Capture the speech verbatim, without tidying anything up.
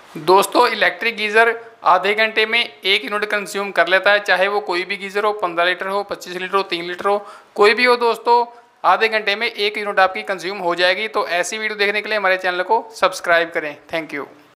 दोस्तों electric geyser आधे घंटे में एक यूनिट कंज्यूम कर लेता है, चाहे वो कोई भी गीज़र हो, पंद्रह लीटर हो, पच्चीस लीटर हो, तीन लीटर हो, कोई भी हो दोस्तों, आधे घंटे में एक यूनिट आपकी कंज्यूम हो जाएगी। तो ऐसी वीडियो देखने के लिए हमारे चैनल को सब्सक्राइब करें। Thank you.